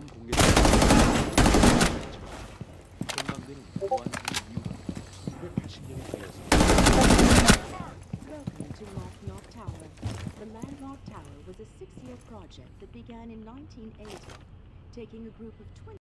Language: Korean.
처음 공개된 전망대는 완성의 이유가 1980년에 되었습니다. Welcome to Montauk Tower. The Landmark Tower was a 6-year project that began in 1980, taking a group of 20